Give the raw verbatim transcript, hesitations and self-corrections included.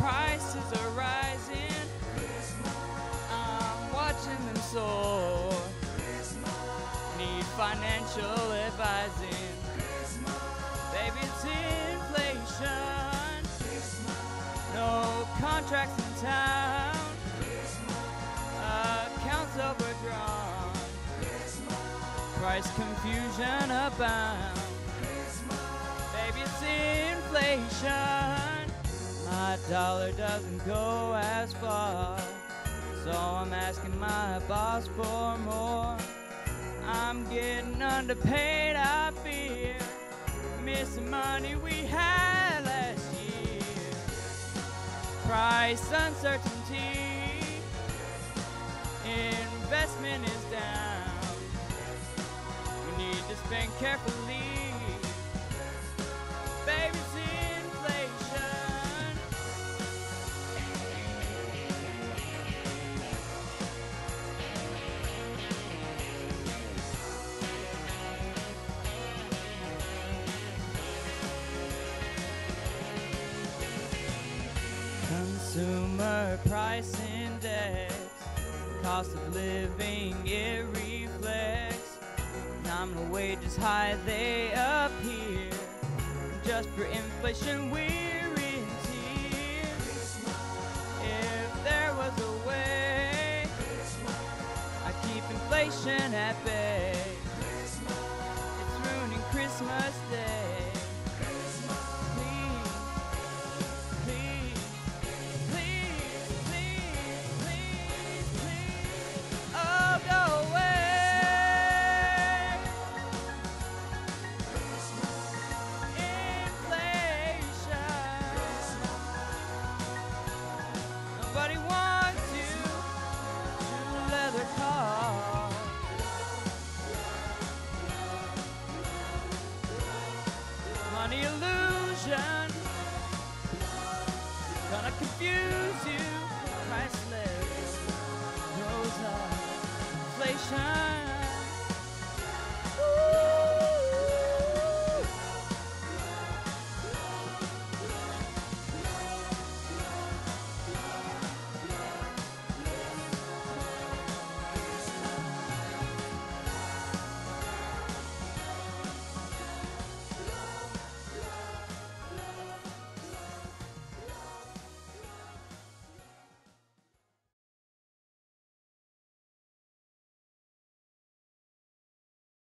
prices are rising. I'm watching them soar. Need financial advising. Baby, it's inflation. No contracts in town. Accounts overdrawn. Price confusion abound. Baby, it's inflation. My dollar doesn't go as far, so I'm asking my boss for more. I'm getting underpaid, I fear, missing money we had last year. Price uncertainty, investment is down. We need to spend carefully. Baby, it's inflation. Consumer price index, cost of living it reflects. Nominal wages high, they appear. Just for inflation we're in tears. If there was a way, I'd keep inflation at bay. It's ruining Christmas Day. Please, please, please, please, please, please, oh, go away. Nobody wants you to leather car. Money illusion, gonna confuse you. Priceless, rose up, inflation.